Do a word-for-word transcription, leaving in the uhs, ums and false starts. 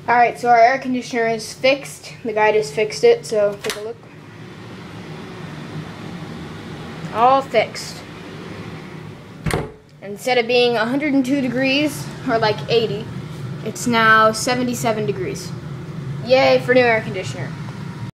Alright, so our air conditioner is fixed. The guy just fixed it, so take a look. All fixed. Instead of being one hundred two degrees, or like eighty, it's now seventy-seven degrees. Yay for new air conditioner.